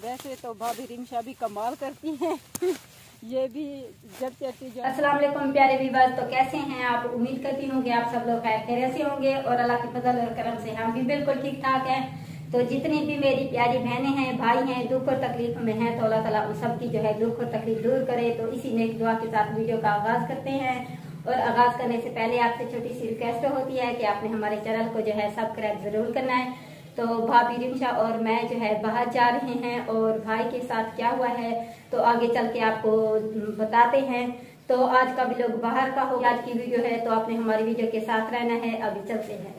वैसे तो भाभी रिमशा भी कमाल करती हैं। ये भी जब चलती जो। अस्सलाम वालेकुम प्यारे व्यूअर्स, तो कैसे हैं आप? उम्मीद करती हूँ कि आप सब लोग खैरियत से होंगे और अल्लाह के फजल और करम से हम भी बिल्कुल ठीक ठाक हैं। तो जितनी भी मेरी प्यारी बहनें हैं, भाई हैं, दुख और तकलीफ में हैं, तो अल्लाह ताला उन सब की जो है दुख और तकलीफ दूर करे। तो इसी नेक दुआ के साथ वीडियो का आगाज करते हैं। और आगाज करने से पहले आपसे छोटी सी रिक्वेस्ट होती है कि आपने हमारे चैनल को जो है सब्सक्राइब जरूर करना है। तो भाभी रिमशा और मैं जो है बाहर जा रहे हैं और भाई के साथ क्या हुआ है तो आगे चल के आपको बताते हैं। तो आज का भी लोग बाहर का होगा, आज की वीडियो है, तो आपने हमारी वीडियो के साथ रहना है। अभी चलते हैं।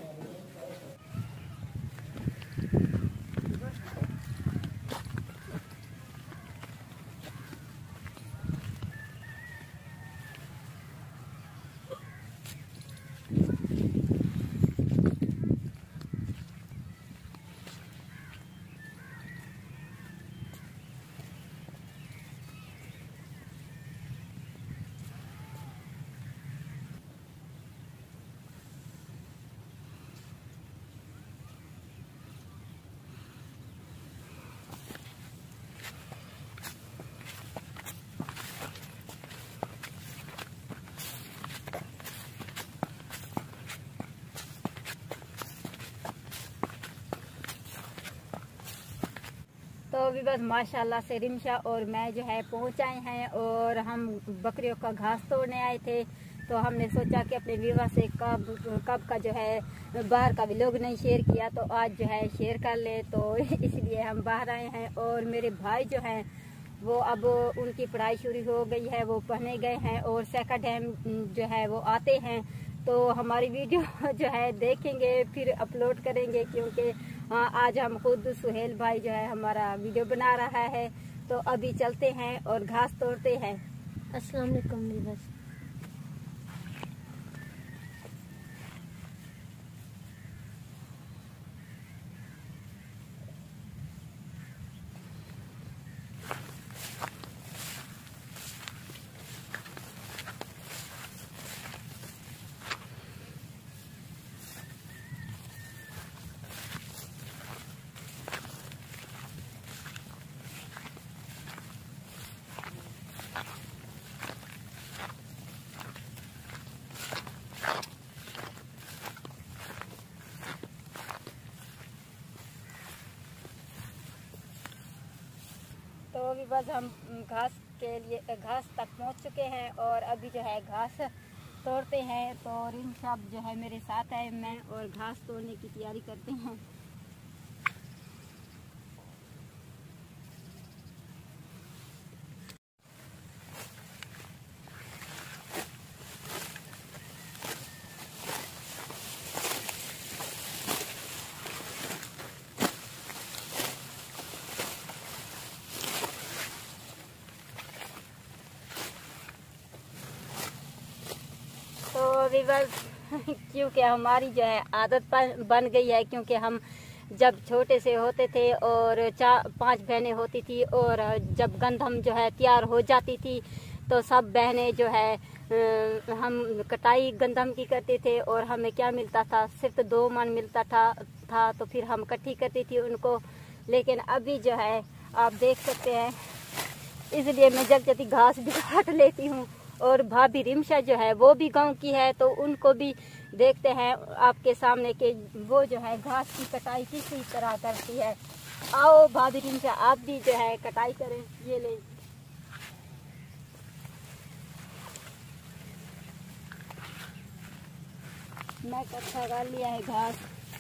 तो अभी बस माशाल्लाह से रिमशा और मैं जो है पहुंच आए हैं और हम बकरियों का घास तोड़ने आए थे। तो हमने सोचा कि अपने विवाह से कब का जो है बाहर का भी लोग नहीं शेयर किया, तो आज जो है शेयर कर ले, तो इसलिए हम बाहर आए हैं। और मेरे भाई जो हैं वो अब उनकी पढ़ाई शुरू हो गई है, वो पढ़ने गए हैं और सेकंड टाइम जो है वो आते हैं। तो हमारी वीडियो जो है देखेंगे, फिर अपलोड करेंगे, क्योंकि आज हम खुद सुहेल भाई जो है हमारा वीडियो बना रहा है। तो अभी चलते हैं और घास तोड़ते हैं। अस्सलाम वालेकुम व्यूअर्स। तो अभी बस हम घास के लिए घास तक पहुंच चुके हैं और अभी जो है घास तोड़ते हैं। तो रिमशा जो है मेरे साथ है, मैं और घास तोड़ने की तैयारी करते हैं। तो अभी बस क्योंकि हमारी जो है आदत बन गई है, क्योंकि हम जब छोटे से होते थे और 4-5 बहनें होती थी और जब गंदम जो है तैयार हो जाती थी तो सब बहनें जो है हम कटाई गंदम की करते थे और हमें क्या मिलता था, सिर्फ 2 मन मिलता था। तो फिर हम इकट्ठी करती थी उनको। लेकिन अभी जो है आप देख सकते हैं, इसलिए मैं जल्दी घास भी काट लेती हूँ। और भाभी रिमशा जो है वो भी गांव की है, तो उनको भी देखते हैं आपके सामने के वो जो है घास की कटाई किस तरह करती है। आओ भाभी रिमशा, आप भी जो है कटाई करें। ये ले, मैं इकट्ठा कर लिया है घास।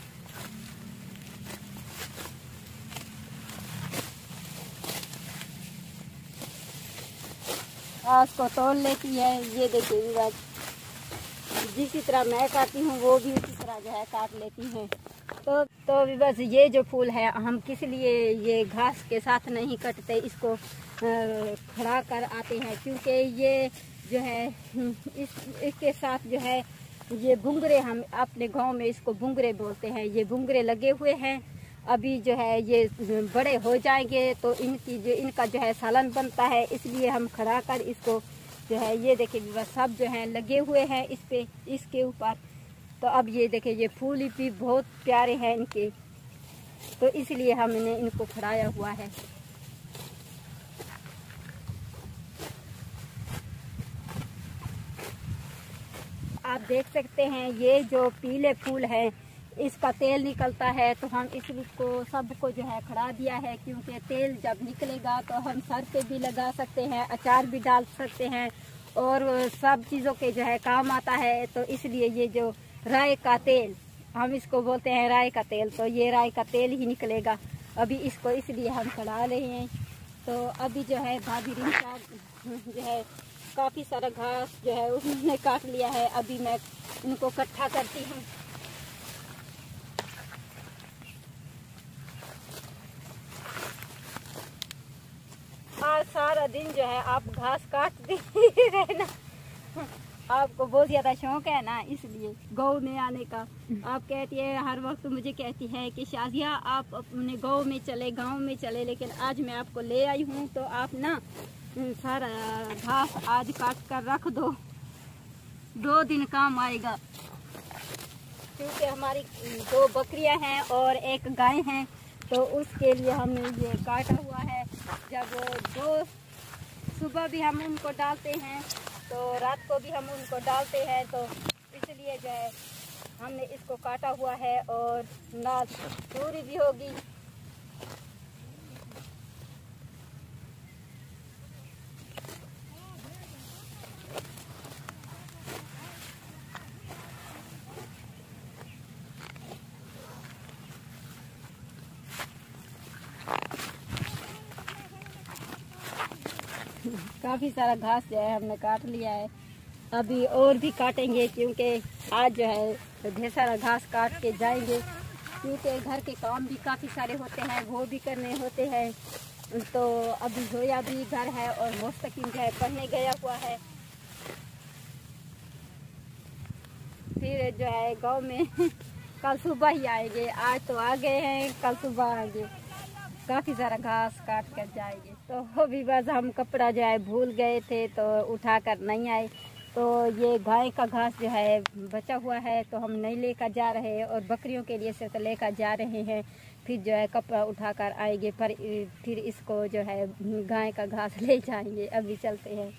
घास को तोड़ लेती है। ये देखिए, जिस तरह मैं काटती हूँ वो भी उसी तरह जो है काट लेती हैं। तो अभी बस ये जो फूल है हम किस लिए ये घास के साथ नहीं कटते, इसको खड़ा कर आते हैं, क्योंकि ये जो है इसके साथ जो है ये भुंगरे, हम अपने गांव में इसको भुंगरे बोलते हैं, ये भुंगरे लगे हुए हैं। अभी जो है ये बड़े हो जाएंगे तो इनका जो है सालन बनता है, इसलिए हम खड़ा कर इसको जो है, ये देखिए सब जो है लगे हुए हैं इस पे, इसके ऊपर। तो अब ये देखिए ये फूल भी बहुत प्यारे हैं इनके, तो इसलिए हमने इनको खड़ाया हुआ है। आप देख सकते हैं ये जो पीले फूल है इसका तेल निकलता है, तो हम इसको सबको जो है खड़ा दिया है, क्योंकि तेल जब निकलेगा तो हम सर पे भी लगा सकते हैं, अचार भी डाल सकते हैं और सब चीज़ों के जो है काम आता है। तो इसलिए ये जो राई का तेल, हम इसको बोलते हैं राई का तेल, तो ये राई का तेल ही निकलेगा। अभी इसको इसलिए हम खड़ा रहे हैं। तो अभी जो है भाभी रिंचा जो है काफ़ी सारा घास जो है उन्होंने काट लिया है, अभी मैं इनको इकट्ठा करती हूँ। आज सारा दिन जो है आप घास काटते ही रहना, आपको बहुत ज़्यादा शौक है ना, इसलिए गाँव में आने का। आप कहती है हर वक्त, मुझे कहती है कि शाजिया आप अपने गाँव में चले, लेकिन आज मैं आपको ले आई हूँ तो आप ना सारा घास आज काट कर रख दो, 2 दिन काम आएगा। क्योंकि हमारी 2 बकरियां हैं और 1 गाय है, तो उसके लिए हमने ये काटा हुआ है। जब 2 सुबह भी हम उनको डालते हैं तो रात को भी हम उनको डालते हैं, तो इसलिए जो है हमने इसको काटा हुआ है और ना दूरी भी होगी। काफ़ी सारा घास जो है हमने काट लिया है, अभी और भी काटेंगे, क्योंकि आज जो है ढेर सारा घास काट के जाएंगे, क्योंकि घर के काम भी काफ़ी सारे होते हैं, वो भी करने होते हैं। तो अभी जोया भी घर है और मुस्तकिम जो है पढ़ने गया हुआ है। फिर जो है गांव में कल सुबह ही आएंगे, आज तो आ गए हैं, कल सुबह आएंगे, काफ़ी सारा घास काट कर जाएंगे। तो अभी बस हम कपड़ा जो है भूल गए थे तो उठा कर नहीं आए, तो ये गाय का घास जो है बचा हुआ है तो हम नहीं लेकर जा रहे हैं, और बकरियों के लिए सिर्फ लेकर जा रहे हैं। फिर जो है कपड़ा उठा कर आएंगे, पर फिर इसको जो है गाय का घास ले जाएंगे। अभी चलते हैं।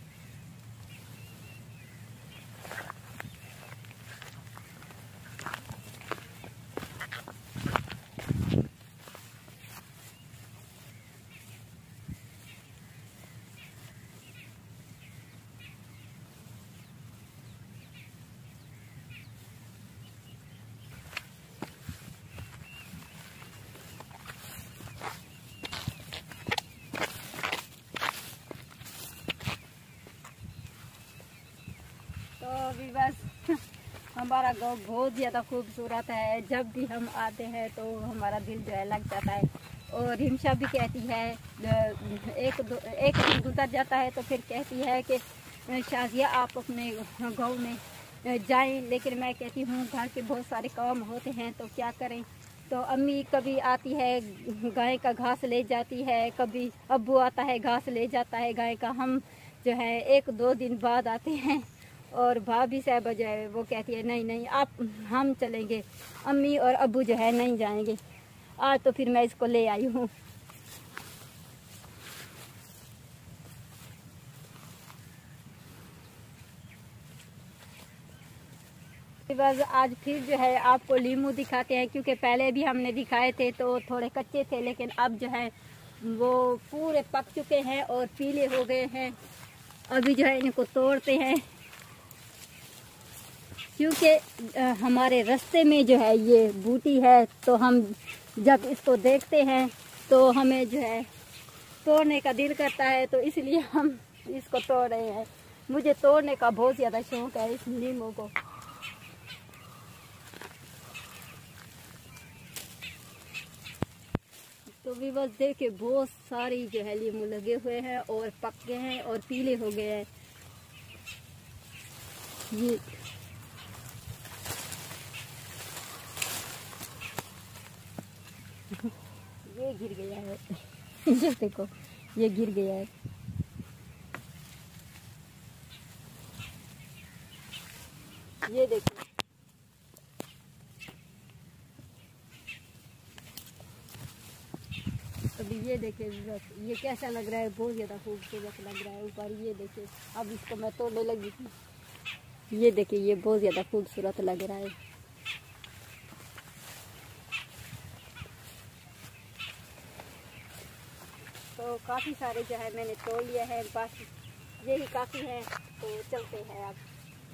तो अभी बस हमारा गाँव बहुत ज़्यादा खूबसूरत है, जब भी हम आते हैं तो हमारा दिल जो है लग जाता है। और रिमशा भी कहती है, एक दिन गुजर जाता है तो फिर कहती है कि शाजिया आप अपने गाँव में जाएं, लेकिन मैं कहती हूँ घर के बहुत सारे काम होते हैं तो क्या करें। तो अम्मी कभी आती है गाय का घास ले जाती है, कभी अब्बू आता है घास ले जाता है गाय का। हम जो है 1-2 दिन बाद आते हैं, और भाभी साहब जो है वो कहती है नहीं नहीं आप हम चलेंगे, अम्मी और अब्बू जो है नहीं जाएंगे। आज तो फिर मैं इसको ले आई हूँ। बस आज फिर जो है आपको लीमू दिखाते हैं, क्योंकि पहले भी हमने दिखाए थे तो थोड़े कच्चे थे, लेकिन अब जो है वो पूरे पक चुके हैं और पीले हो गए हैं। अभी जो है इनको तोड़ते हैं, क्योंकि हमारे रास्ते में जो है ये बूटी है, तो हम जब इसको देखते हैं तो हमें जो है तोड़ने का दिल करता है, तो इसलिए हम इसको तोड़ रहे हैं। मुझे तोड़ने का बहुत ज़्यादा शौक है इस नींबू को। तो भी बस देखिए बहुत सारी जो है नींबू लगे हुए हैं और पक गए हैं और पीले हो गए हैं। ये गिर गया है ये देखो ये गिर गया है। ये देखो अभी ये देखिए ये कैसा लग रहा है, बहुत ज़्यादा खूबसूरत लग रहा है ऊपर। ये देखिए अब इसको मैं तोड़ने लगी थी। ये देखिए, ये बहुत ज़्यादा खूबसूरत लग रहा है। तो काफ़ी सारे जो है मैंने तोड़ लिया है, बस यही काफ़ी है। तो चलते हैं अब।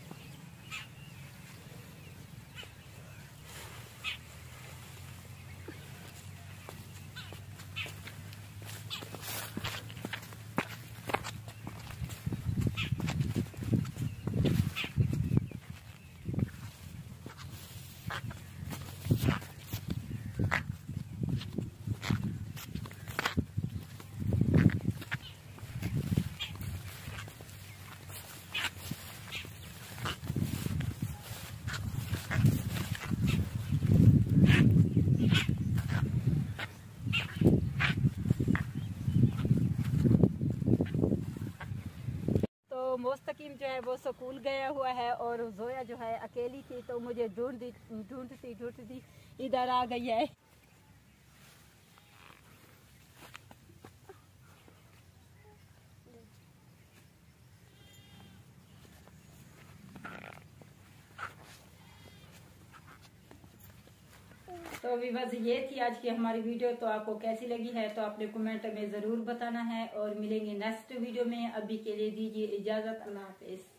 मोस्तकीम जो है वो स्कूल गया हुआ है और जोया जो है अकेली थी, तो मुझे ढूंढती इधर आ गई है। तो व्यूअर्स, ये थी आज की हमारी वीडियो। तो आपको कैसी लगी है तो आपने कमेंट में ज़रूर बताना है, और मिलेंगे नेक्स्ट वीडियो में। अभी के लिए दीजिए इजाज़त। अल्लाह हाफिज़।